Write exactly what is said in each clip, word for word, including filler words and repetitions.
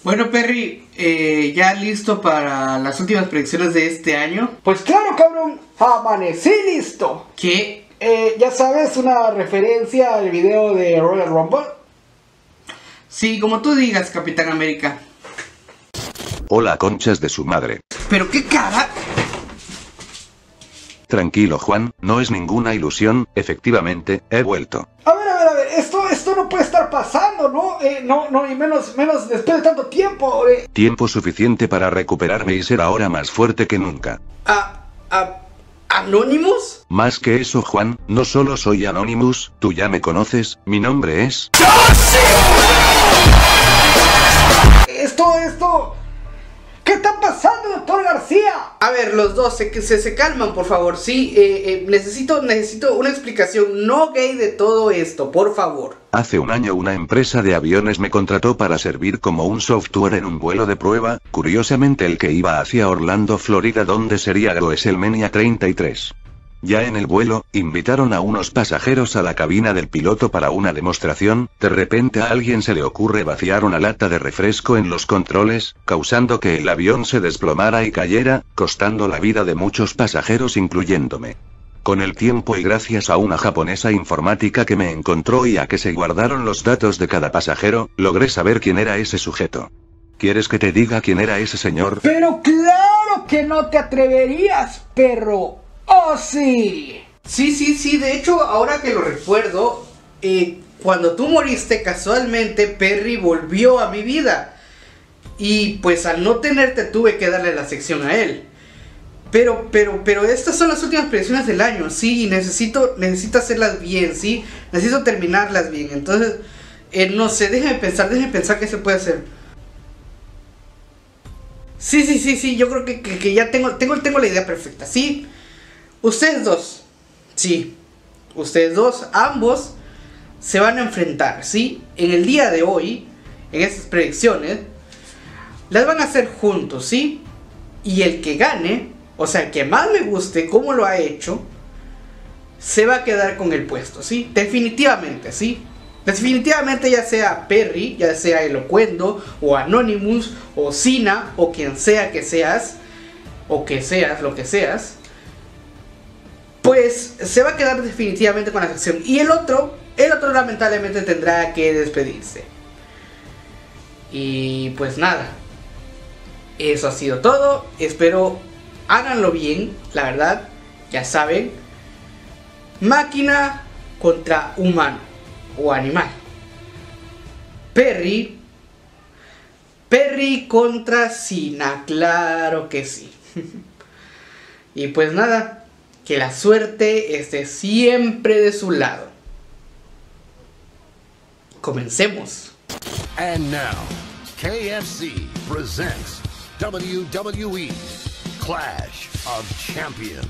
Bueno, Perry, eh, ¿ya listo para las últimas predicciones de este año? Pues claro, cabrón, amanecí listo. ¿Qué? Eh, ya sabes, una referencia al video de Royal Rumble. Sí, como tú digas, Capitán América. Hola, conchas de su madre. ¿Pero qué cara? Tranquilo, Juan, no es ninguna ilusión, efectivamente, he vuelto. A ver, a ver, a ver, esto, esto no puede estar pasando, ¿no? Eh, no, no, y menos, menos después de tanto tiempo, eh. Tiempo suficiente para recuperarme y ser ahora más fuerte que nunca. ¿A... a... Anonymous? Más que eso, Juan, no solo soy Anonymous, tú ya me conoces, mi nombre es... Esto, esto... ¿Qué está pasando, doctor García? A ver, los dos, se, se, se calman, por favor, sí, eh, eh, necesito, necesito una explicación no gay de todo esto, por favor. Hace un año una empresa de aviones me contrató para servir como un software en un vuelo de prueba, curiosamente el que iba hacia Orlando, Florida, donde sería WrestleMania treinta y tres. Ya en el vuelo, invitaron a unos pasajeros a la cabina del piloto para una demostración. De repente a alguien se le ocurre vaciar una lata de refresco en los controles, causando que el avión se desplomara y cayera, costando la vida de muchos pasajeros incluyéndome. Con el tiempo y gracias a una japonesa informática que me encontró y a que se guardaron los datos de cada pasajero, logré saber quién era ese sujeto. ¿Quieres que te diga quién era ese señor? Pero claro que no te atreverías, perro. ¡Oh, sí! Sí, sí, sí, de hecho, ahora que lo recuerdo, eh, cuando tú moriste, casualmente, Perry volvió a mi vida. Y pues al no tenerte tuve que darle la sección a él. Pero, pero, pero estas son las últimas predicciones del año, sí, y necesito, necesito hacerlas bien, sí. Necesito terminarlas bien, entonces, eh, no sé, déjame pensar, déjame pensar qué se puede hacer. Sí, sí, sí, sí, yo creo que, que, que ya tengo, tengo, tengo la idea perfecta, sí. Ustedes dos, sí, ustedes dos, ambos se van a enfrentar, ¿sí? En el día de hoy, en estas predicciones, las van a hacer juntos, ¿sí? Y el que gane, o sea, el que más le guste cómo lo ha hecho, se va a quedar con el puesto, ¿sí? Definitivamente, ¿sí? Definitivamente, ya sea Perry, ya sea Elocuendo, o Anonymous, o Sina, o quien sea que seas, o que seas, lo que seas, pues se va a quedar definitivamente con la sección. Y el otro, el otro lamentablemente tendrá que despedirse. Y pues nada, eso ha sido todo. Espero háganlo bien, la verdad, ya saben. Máquina contra humano o animal. Perry. Perry contra Sina, claro que sí. Y pues nada, que la suerte esté siempre de su lado. Comencemos. And now, K F C presents W W E Clash of Champions.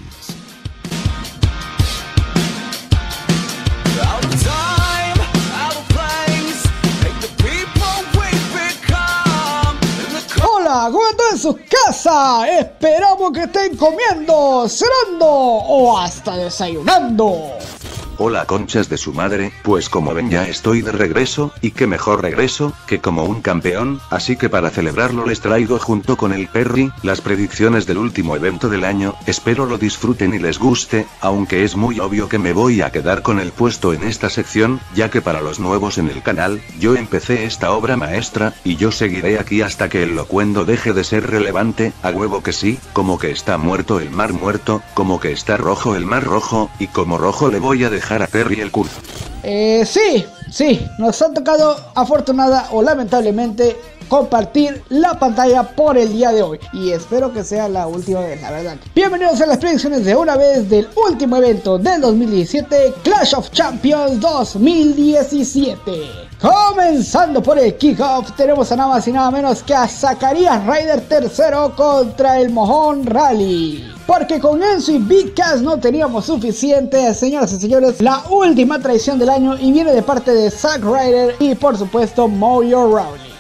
Out of time, out of place, make the people we become. Hola, ¿cómo están en sus casas? Esperamos que estén comiendo, cenando o hasta desayunando. Hola, conchas de su madre, pues como ven ya estoy de regreso, y qué mejor regreso, que como un campeón, así que para celebrarlo les traigo junto con el Perry, las predicciones del último evento del año. Espero lo disfruten y les guste, aunque es muy obvio que me voy a quedar con el puesto en esta sección, ya que para los nuevos en el canal, yo empecé esta obra maestra, y yo seguiré aquí hasta que el locuendo deje de ser relevante, a huevo que sí, como que está muerto el mar muerto, como que está rojo el mar rojo, y como rojo le voy a dejar a Perry el culo. Eh, sí, sí, nos ha tocado afortunada o lamentablemente compartir la pantalla por el día de hoy, y espero que sea la última vez, la verdad. Bienvenidos a las predicciones de una vez del último evento del dos mil diecisiete, Clash of Champions dos mil diecisiete. Comenzando por el kickoff, tenemos a nada más y nada menos que a Zacarías Ryder tercero contra el Mojón Rally. Porque con Enzo y Big Cass no teníamos suficiente, señoras y señores, la última traición del año y viene de parte de Zack Ryder y por supuesto Mojo Rawley.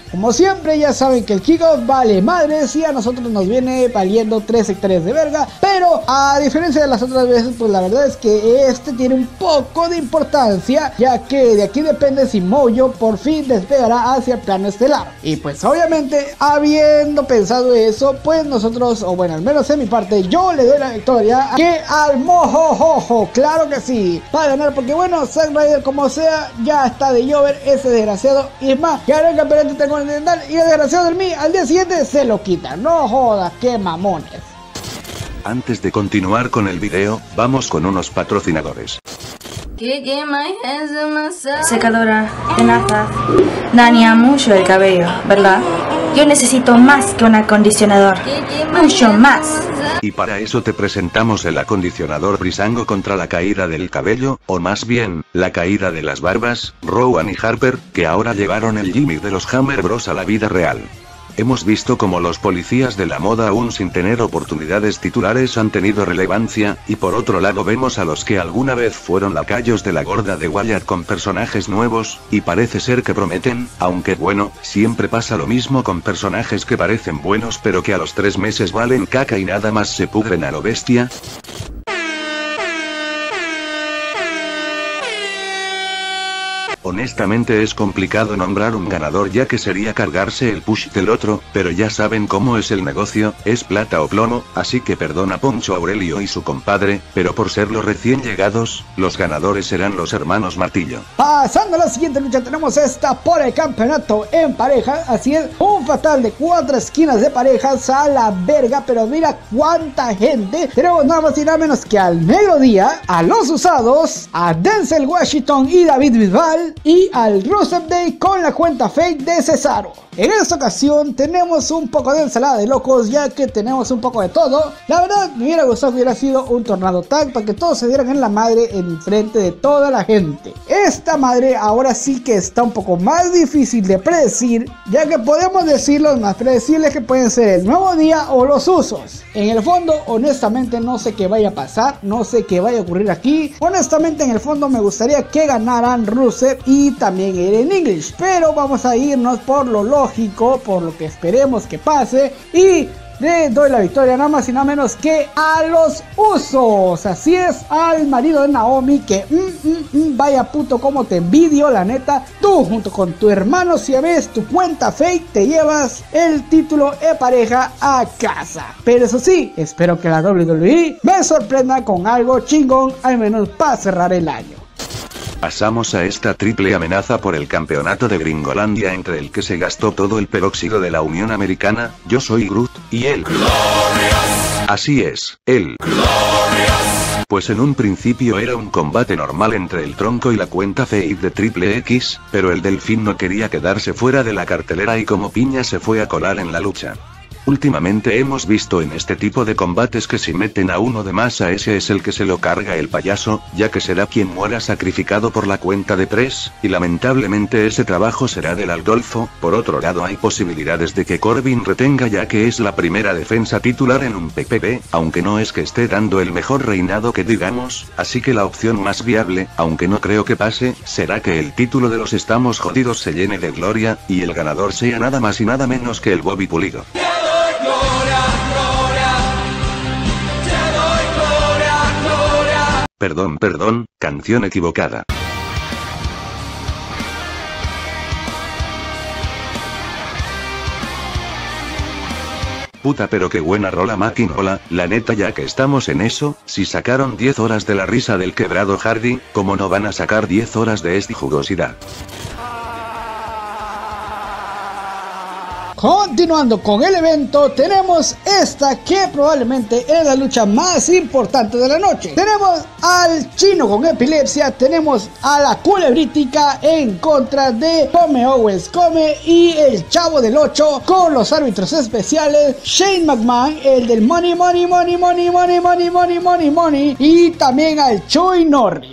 Como siempre, ya saben que el kickoff vale madres y a nosotros nos viene valiendo tres hectáreas de verga, pero a diferencia de las otras veces, pues la verdad es que este tiene un poco de importancia, ya que de aquí depende si Mojo por fin despegará hacia el plano estelar. Y pues obviamente, habiendo pensado eso, pues nosotros, o bueno, al menos en mi parte, yo le doy la victoria a que al Mojojojo, claro que sí, va a ganar, porque bueno, Zack Ryder como sea, ya está de llover ese desgraciado, y es más, ganó el campeonato intercontinental y el desgraciado del mí al día siguiente se lo quita. No jodas, qué mamones. Antes de continuar con el video, vamos con unos patrocinadores. Secadora, tenazas, daña mucho el cabello, ¿verdad? Yo necesito más que un acondicionador, mucho más. Y para eso te presentamos el acondicionador Brisango contra la caída del cabello, o más bien, la caída de las barbas, Rowan y Harper, que ahora llevaron el gimmick de los Hammer Bros a la vida real. Hemos visto cómo los policías de la moda aún sin tener oportunidades titulares han tenido relevancia, y por otro lado vemos a los que alguna vez fueron lacayos de la gorda de Wyatt con personajes nuevos, y parece ser que prometen, aunque bueno, siempre pasa lo mismo con personajes que parecen buenos pero que a los tres meses valen caca y nada más se pudren a lo bestia. Honestamente es complicado nombrar un ganador ya que sería cargarse el push del otro, pero ya saben cómo es el negocio, es plata o plomo, así que perdona Poncho Aurelio y su compadre, pero por ser los recién llegados, los ganadores serán los hermanos Martillo. Pasando a la siguiente lucha, tenemos esta por el campeonato en pareja, así es, un fatal de cuatro esquinas de parejas a la verga, pero mira cuánta gente, tenemos nada más y nada menos que al Mediodía, a los Usados, a Denzel Washington y David Bisbal, y al Rusev Day con la cuenta fake de Cesaro. En esta ocasión tenemos un poco de ensalada de locos, ya que tenemos un poco de todo. La verdad me hubiera gustado que hubiera sido un tornado tag para que todos se dieran en la madre en frente de toda la gente. Esta madre ahora sí que está un poco más difícil de predecir, ya que podemos decir los más predecibles que pueden ser el Nuevo Día o los Usos. En el fondo, honestamente no sé qué vaya a pasar, no sé qué vaya a ocurrir aquí. Honestamente en el fondo me gustaría que ganaran Rusev y también Aiden English, pero vamos a irnos por lo lógico, por lo que esperemos que pase, y le doy la victoria nada más y nada menos que a los Usos. Así es, al marido de Naomi, que mm, mm, mm, vaya puto como te envidio, la neta. Tú junto con tu hermano Siamés, tu cuenta fake, te llevas el título de pareja a casa. Pero eso sí, espero que la doble u doble u E me sorprenda con algo chingón, al menos para cerrar el año. Pasamos a esta triple amenaza por el campeonato de Gringolandia entre el que se gastó todo el peróxido de la Unión Americana, Yo Soy Groot, y él. Glorious. Así es, él. Glorious. Pues en un principio era un combate normal entre el tronco y la cuenta fake de Triple X, pero el delfín no quería quedarse fuera de la cartelera y como piña se fue a colar en la lucha. Últimamente hemos visto en este tipo de combates que si meten a uno de más a ese es el que se lo carga el payaso, ya que será quien muera sacrificado por la cuenta de Press, y lamentablemente ese trabajo será del Aldolfo. Por otro lado hay posibilidades de que Corbin retenga ya que es la primera defensa titular en un P P P, aunque no es que esté dando el mejor reinado que digamos, así que la opción más viable, aunque no creo que pase, será que el título de los Estamos Jodidos se llene de gloria, y el ganador sea nada más y nada menos que el Bobby Pulido. Perdón, perdón, canción equivocada. Puta pero qué buena rola Maquinola, la neta ya que estamos en eso, si sacaron diez horas de la risa del quebrado Hardy, ¿cómo no van a sacar diez horas de esta jugosidad? Continuando con el evento, tenemos esta que probablemente es la lucha más importante de la noche. Tenemos al chino con epilepsia, tenemos a la culebrítica en contra de Come Owens Come y el chavo del ocho con los árbitros especiales Shane McMahon, el del Money Money Money Money Money Money Money Money Money y también al Chuy Norris.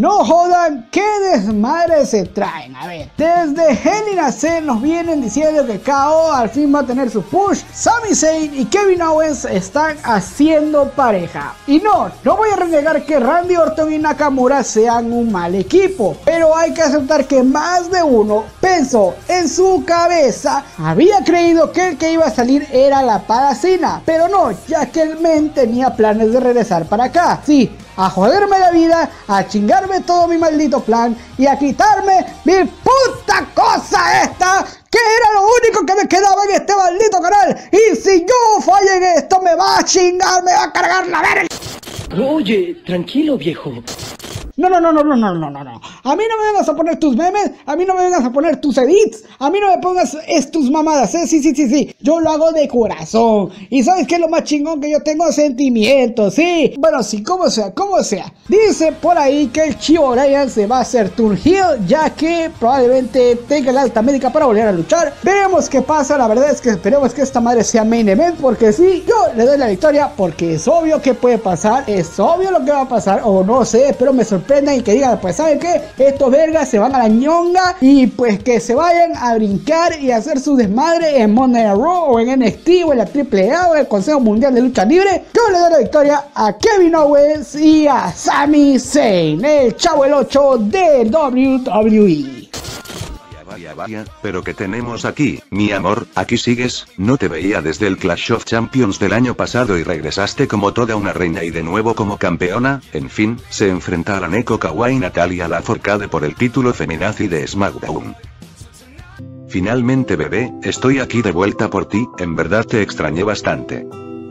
No jodan, qué desmadre se traen. A ver, desde Hell in a Cell nos vienen diciendo que K O al fin va a tener su push. Sami Zayn y Kevin Owens están haciendo pareja. Y no, no voy a renegar que Randy Orton y Nakamura sean un mal equipo, pero hay que aceptar que más de uno pensó en su cabeza, había creído que el que iba a salir era la Padacina, pero no, ya que el men tenía planes de regresar para acá. Sí, a joderme la vida, a chingarme todo mi maldito plan y a quitarme mi puta cosa esta, que era lo único que me quedaba en este maldito canal. Y si yo fallo en esto, me va a chingar, me va a cargar la verga. Oye, tranquilo, viejo. No, no, no, no, no, no, no, no, no. A mí no me vengas a poner tus memes, a mí no me vengas a poner tus edits, a mí no me pongas es tus mamadas, ¿eh? Sí, sí, sí, sí. Yo lo hago de corazón. Y ¿sabes qué es lo más chingón? Que yo tengo sentimientos, sí. Bueno, sí, como sea, como sea. Dice por ahí que el Chivo Bryan se va a hacer turn heel, ya que probablemente tenga la alta médica para volver a luchar. Veremos qué pasa, la verdad es que esperemos que esta madre sea main event, porque sí, yo le doy la victoria, porque es obvio que puede pasar, es obvio lo que va a pasar, o no sé, espero me sorprenda y que digan, pues ¿saben qué? Estos vergas se van a la ñonga y pues que se vayan a brincar y a hacer su desmadre en Monday Night Raw o en N X T o en la triple A o en el Consejo Mundial de Lucha Libre. Yo le doy la victoria a Kevin Owens y a Sami Zayn, el Chavo el ocho de W W E. Vaya, vaya, pero ¿qué tenemos aquí, mi amor? ¿Aquí sigues? No te veía desde el Clash of Champions del año pasado y regresaste como toda una reina y de nuevo como campeona. En fin, se enfrentarán Echo Kawaii y Natalia Lafourcade por el título feminazi de SmackDown. Finalmente, bebé, estoy aquí de vuelta por ti, en verdad te extrañé bastante.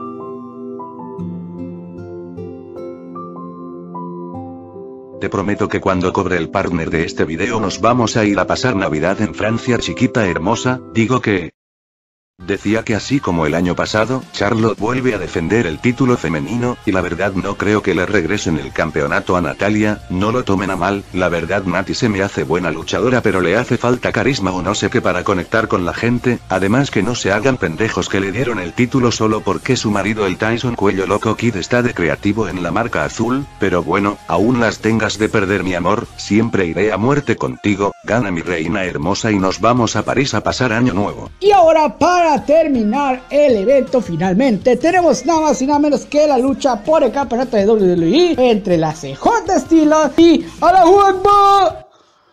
Te prometo que cuando cobre el partner de este video nos vamos a ir a pasar Navidad en Francia, chiquita hermosa. Digo que... Decía que así como el año pasado, Charlotte vuelve a defender el título femenino, y la verdad no creo que le regresen el campeonato a Natalia, no lo tomen a mal, la verdad Nati se me hace buena luchadora pero le hace falta carisma o no sé qué para conectar con la gente, además que no se hagan pendejos que le dieron el título solo porque su marido el Tyson Cuello Loco Kid está de creativo en la marca azul, pero bueno, aún las tengas de perder mi amor, siempre iré a muerte contigo, gana mi reina hermosa y nos vamos a París a pasar año nuevo. Y ahora para Para terminar el evento finalmente tenemos nada más y nada menos que la lucha por el campeonato de W W E entre la C J Steelers y Allahu Akbar.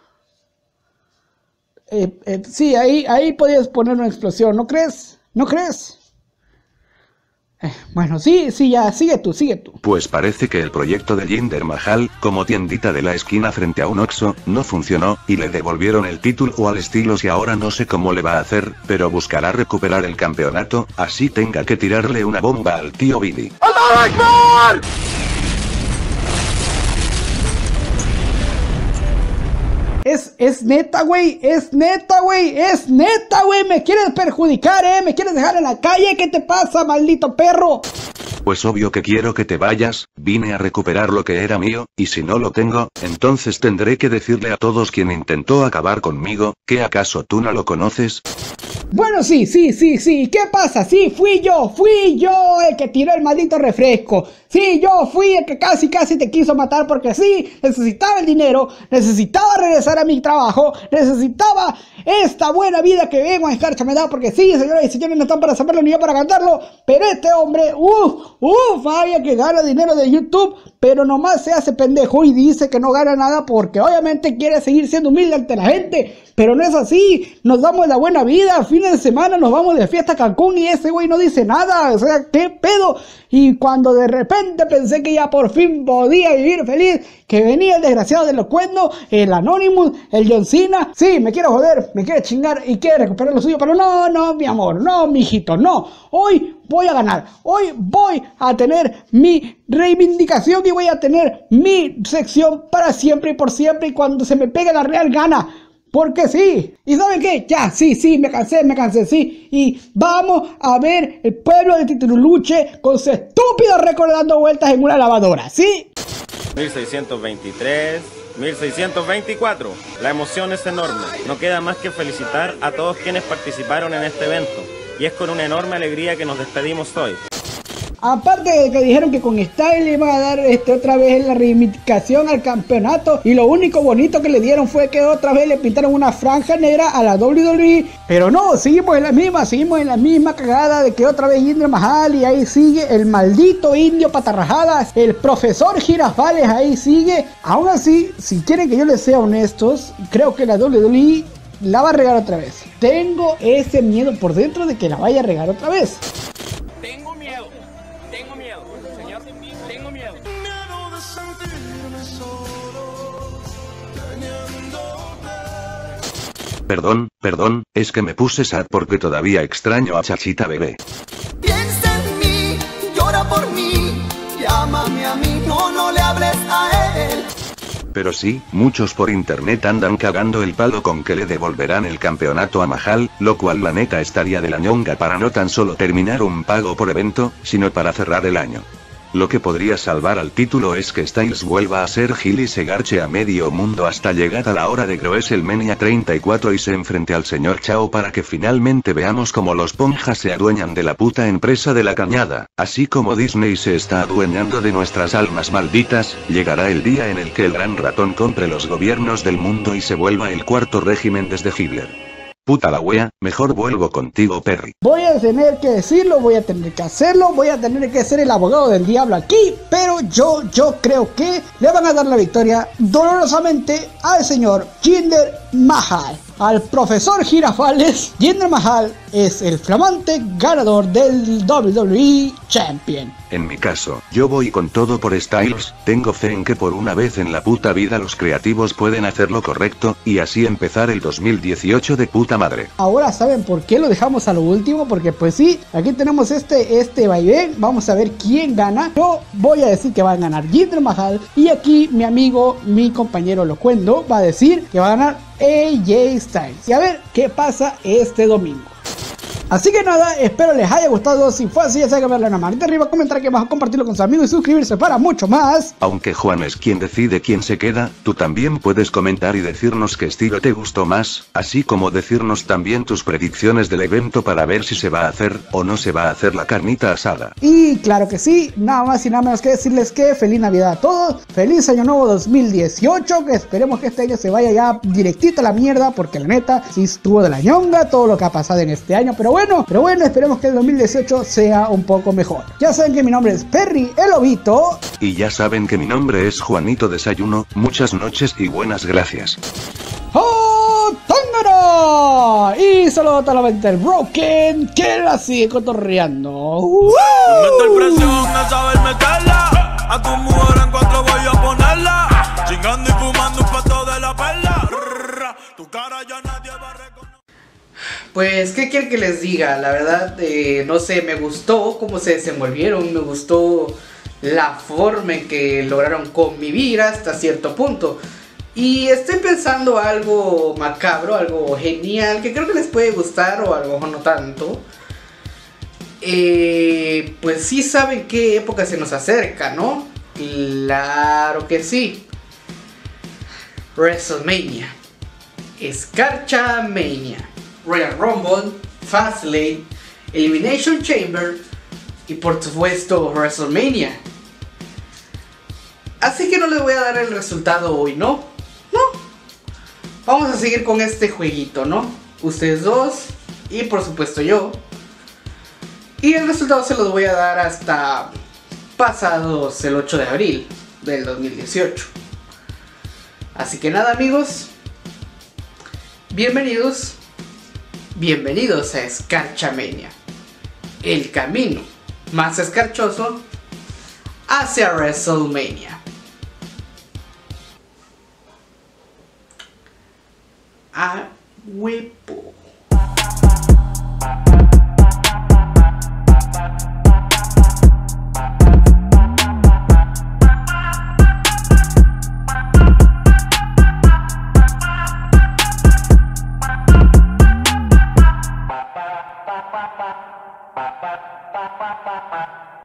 Eh, eh, sí, ahí, ahí podías poner una explosión, ¿no crees? ¿No crees? Eh, bueno, sí, sí, ya, sigue tú, sigue tú. Pues parece que el proyecto de Jinder Mahal, como tiendita de la esquina frente a un Oxxo, no funcionó, y le devolvieron el título al Styles y ahora no sé cómo le va a hacer, pero buscará recuperar el campeonato, así tenga que tirarle una bomba al tío Billy. ¡Allahu Akbar! Es, es neta, güey, es neta, güey, es neta, güey, me quieres perjudicar, eh, me quieres dejar en la calle, ¿qué te pasa, maldito perro? Pues obvio que quiero que te vayas, vine a recuperar lo que era mío, y si no lo tengo, entonces tendré que decirle a todos quien intentó acabar conmigo, ¿qué acaso tú no lo conoces? Bueno, sí, sí, sí, sí, ¿qué pasa? Sí, fui yo, fui yo el que tiró el maldito refresco. Sí, yo fui el que casi, casi te quiso matar porque sí, necesitaba el dinero, necesitaba regresar a mi trabajo, necesitaba esta buena vida que vengo a escarchamedad porque sí, señoras y señores, no están para saberlo ni yo para cantarlo, pero este hombre, uff, uff, vaya que gana dinero de YouTube, pero nomás se hace pendejo y dice que no gana nada porque obviamente quiere seguir siendo humilde ante la gente. Pero no es así, nos damos la buena vida, fines de semana nos vamos de fiesta a Cancún y ese güey no dice nada, o sea, ¿qué pedo? Y cuando de repente pensé que ya por fin podía vivir feliz, que venía el desgraciado de los cuernos, el Anonymous, el John Cena, sí, me quiere joder, me quiere chingar y quiere recuperar lo suyo, pero no, no, mi amor, no, mijito, no, hoy voy a ganar, hoy voy a tener mi reivindicación y voy a tener mi sección para siempre y por siempre y cuando se me pegue la real gana. Porque sí, ¿y saben qué? Ya, sí, sí, me cansé, me cansé, sí. Y vamos a ver el pueblo de Titululuche con su estúpido récord dando vueltas en una lavadora, ¿sí? mil seiscientos veintitrés, mil seiscientos veinticuatro. La emoción es enorme. No queda más que felicitar a todos quienes participaron en este evento. Y es con una enorme alegría que nos despedimos hoy. Aparte de que dijeron que con Styles le iban a dar este, otra vez la reivindicación al campeonato, y lo único bonito que le dieron fue que otra vez le pintaron una franja negra a la doble u doble u E. Pero no, seguimos en la misma, seguimos en la misma cagada de que otra vez Jinder Mahal, y ahí sigue el maldito indio patarrajadas, el profesor Girafales ahí sigue. Aún así, si quieren que yo les sea honestos, creo que la doble u doble u E la va a regar otra vez. Tengo ese miedo por dentro de que la vaya a regar otra vez. Tengo miedo, tengo miedo, señor, tengo miedo. Perdón, perdón, es que me puse sad porque todavía extraño a Chachita bebé. Piensa en mí, llora por mí, llámame a mí, no, no le hables a él. Pero sí, muchos por internet andan cagando el palo con que le devolverán el campeonato a Mahal, lo cual la neta estaría de la ñonga para no tan solo terminar un pago por evento, sino para cerrar el año. Lo que podría salvar al título es que Styles vuelva a ser heel y se garche a medio mundo hasta llegar a la hora de WrestleMania treinta y cuatro y se enfrente al señor Chao para que finalmente veamos como los ponjas se adueñan de la puta empresa de la cañada, así como Disney se está adueñando de nuestras almas malditas. Llegará el día en el que el gran ratón compre los gobiernos del mundo y se vuelva el cuarto régimen desde Hitler. Puta la wea, mejor vuelvo contigo, Perry. Voy a tener que decirlo, voy a tener que hacerlo, voy a tener que ser el abogado del diablo aquí, pero yo, yo creo que le van a dar la victoria dolorosamente al señor Jinder Mahal. Al profesor Girafales, Jinder Mahal es el flamante ganador del doble u doble u E Champion. En mi caso, yo voy con todo por Styles, tengo fe en que por una vez en la puta vida los creativos pueden hacer lo correcto, y así empezar el dos mil dieciocho de puta madre. Ahora saben por qué lo dejamos a lo último, porque pues sí, aquí tenemos este, este vaivén, vamos a ver quién gana. Yo voy a decir que va a ganar Jinder Mahal, y aquí mi amigo, mi compañero Locuendo va a decir que va a ganar A J Styles. Y a ver qué pasa este domingo. Así que nada, espero les haya gustado. Si fue así, ya saben que darle una manita arriba, comentar aquí abajo, compartirlo con sus amigos y suscribirse para mucho más. Aunque Juan es quien decide quién se queda, tú también puedes comentar y decirnos qué estilo te gustó más, así como decirnos también tus predicciones del evento para ver si se va a hacer o no se va a hacer la carnita asada. Y claro que sí, nada más y nada menos que decirles que feliz Navidad a todos, feliz Año Nuevo dos mil dieciocho, que esperemos que este año se vaya ya directito a la mierda, porque la neta sí estuvo de la ñonga todo lo que ha pasado en este año, pero bueno, pero bueno, esperemos que el dos mil dieciocho sea un poco mejor. Ya saben que mi nombre es Perry el Lobito. Y ya saben que mi nombre es Juanito Desayuno. Muchas noches y buenas gracias. ¡Oh, Tángara! Y saludos a toda la gente del Broken que la sigue cotorreando. ¡Wow! Mete el presión a saber meterla. A tu mujer en cuatro voy a ponerla. Chingando y fumando un pato de la perla. Tu cara ya nadie va a reconocer. Pues, ¿qué quieren que les diga? La verdad, eh, no sé, me gustó cómo se desenvolvieron, me gustó la forma en que lograron convivir hasta cierto punto. Y estoy pensando algo macabro, algo genial, que creo que les puede gustar o a lo mejor no tanto. Eh, pues sí saben qué época se nos acerca, ¿no? Claro que sí. WrestleMania, Escarchamania, Royal Rumble, Fastlane, Elimination Chamber y por supuesto WrestleMania. Así que no les voy a dar el resultado hoy, ¿no? No. Vamos a seguir con este jueguito, ¿no? Ustedes dos y por supuesto yo. Y el resultado se los voy a dar hasta pasados el ocho de abril del dos mil dieciocho. Así que nada, amigos. Bienvenidos. Bienvenidos a Escarchamania, el camino más escarchoso hacia WrestleMania. A huevo. Ba ba ba ba ba ba ba ba ba.